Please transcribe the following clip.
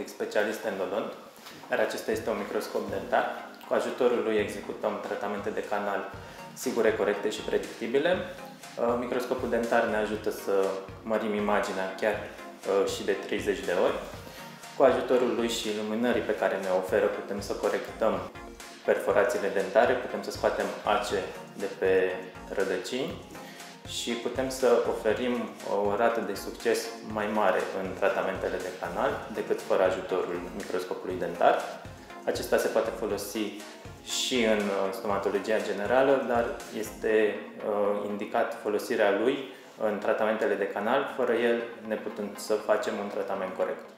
ortopedic specialist endodont, iar acesta este un microscop dentar. Cu ajutorul lui executăm tratamente de canal sigure, corecte și predictibile. Microscopul dentar ne ajută să mărim imaginea chiar și de 30 de ori. Cu ajutorul lui și iluminării pe care ne oferă putem să corectăm perforațiile dentare, putem să scoatem ace de pe rădăcini și putem să oferim o rată de succes mai mare în tratamentele de canal decât fără ajutorul microscopului dentar. Acesta se poate folosi și în stomatologia generală, dar este indicat folosirea lui în tratamentele de canal, fără el neputând să facem un tratament corect.